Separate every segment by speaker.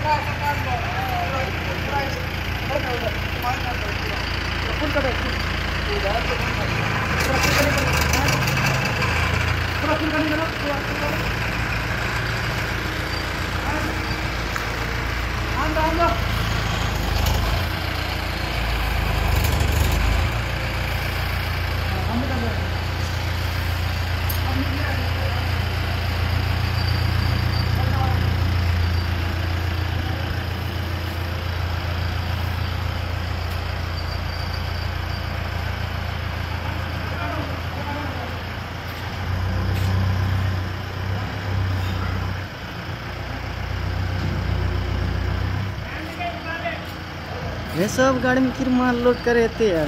Speaker 1: ये सब गाड़ी में फिर माल लोड करे थे यार।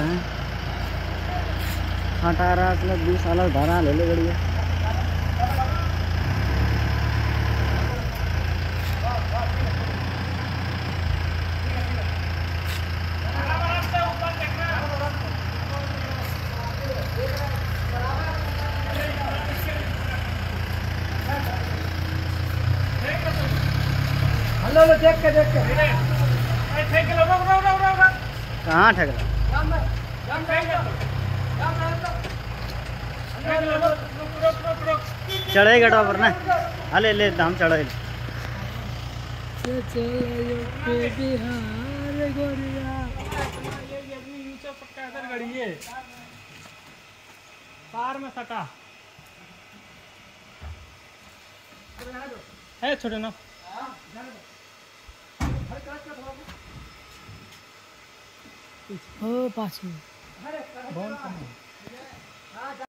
Speaker 1: 18-20 साल धारा ले ले बढ़िया।
Speaker 2: हेलो देख के
Speaker 1: कहाँ ठगला चढ़े गड़ा पर ना अले ले दाम चढ़े
Speaker 2: पार में सटा है छोटे ना पास में